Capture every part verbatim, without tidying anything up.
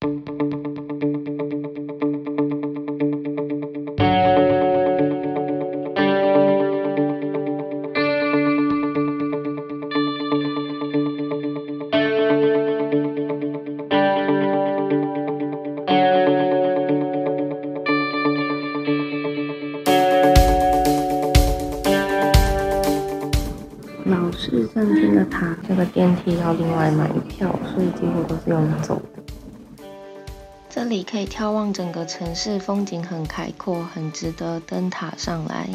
老式圣经的塔，这个电梯要另外买票，所以几乎都是用走的。这里可以眺望整个城市，风景很开阔，很值得登塔上来。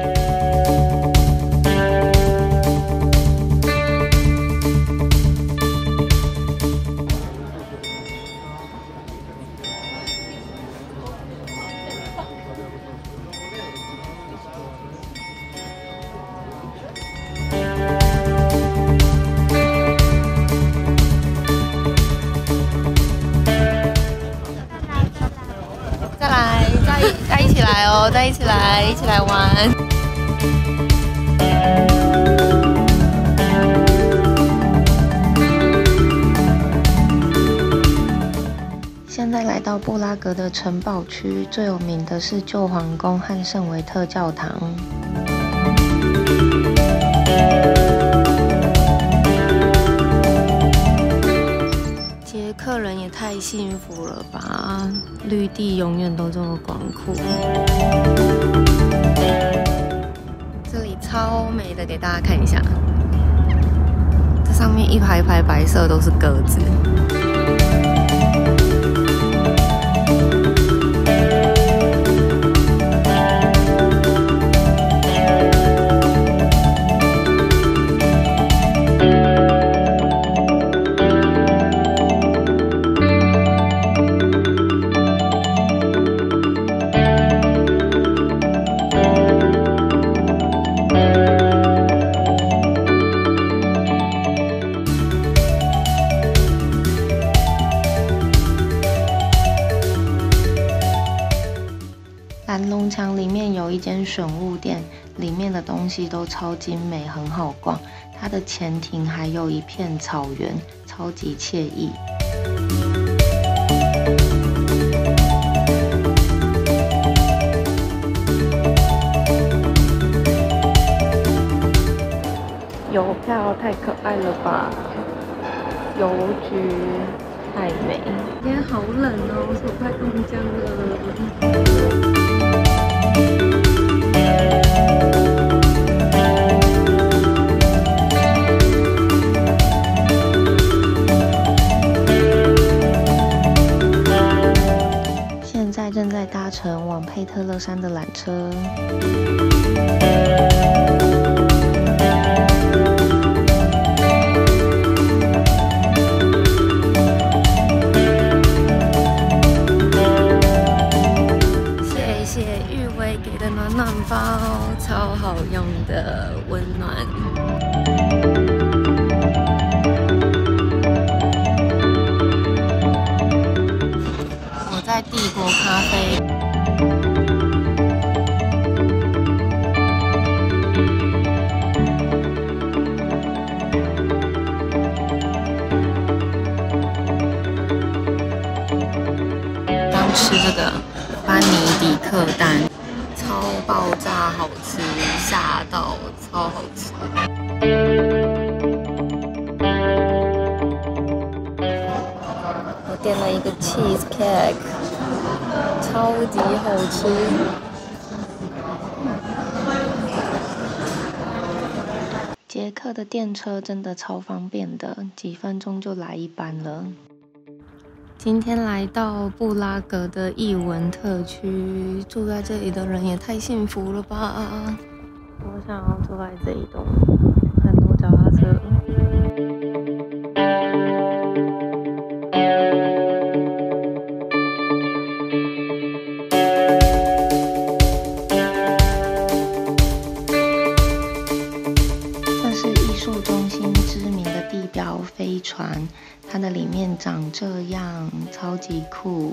再来，再再一起来哦，再一起来，一起来玩。现在来到布拉格的城堡区，最有名的是旧皇宫和圣维特教堂。捷克人也太幸福了吧！绿地永远都这么广阔。这里超美的，给大家看一下。这上面一排一排白色都是鸽子。蓝龙墙里面有一间选物店，里面的东西都超精美，很好逛。它的前庭还有一片草原，超级惬意。邮票太可爱了吧！邮局太美。今天好冷哦，手快冻僵了。现在正在搭乘往佩特勒山的缆车。谢谢玉薇给的暖暖包，超好用的，温暖。我在帝国咖啡。刚吃这个班尼迪克蛋，超爆炸好吃，吓到，超好吃。我点了一个 cheese cake， 超级好吃。捷克的电车真的超方便的，几分钟就来一班了。今天来到布拉格的艺文特区，住在这里的人也太幸福了吧！我想要住在这一栋，很多脚踏车。这是艺术中心知名的地标飞船。它的里面长这样，超级酷。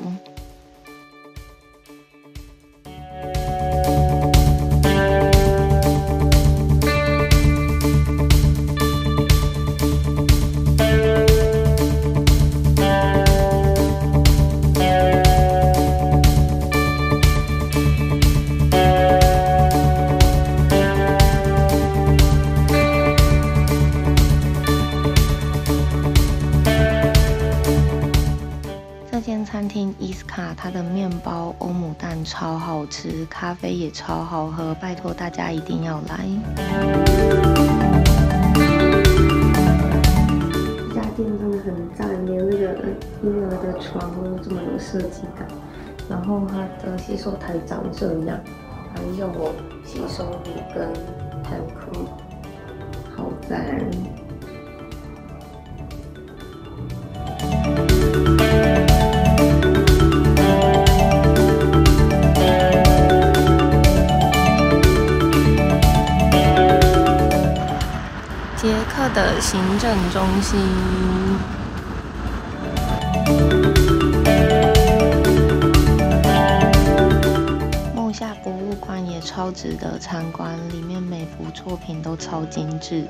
间餐厅伊斯卡，它的面包欧姆蛋超好吃，咖啡也超好喝，拜托大家一定要来。这家店真的很赞，连那个婴儿的床都这么有设计感，然后它的洗手台长这样，还有洗手乳跟hand cream，好赞。捷克的行政中心，木下博物馆也超值得参观，里面每幅作品都超精致。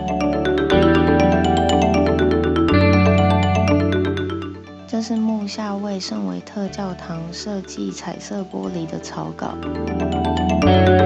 这是木下为圣维特教堂设计彩色玻璃的草稿。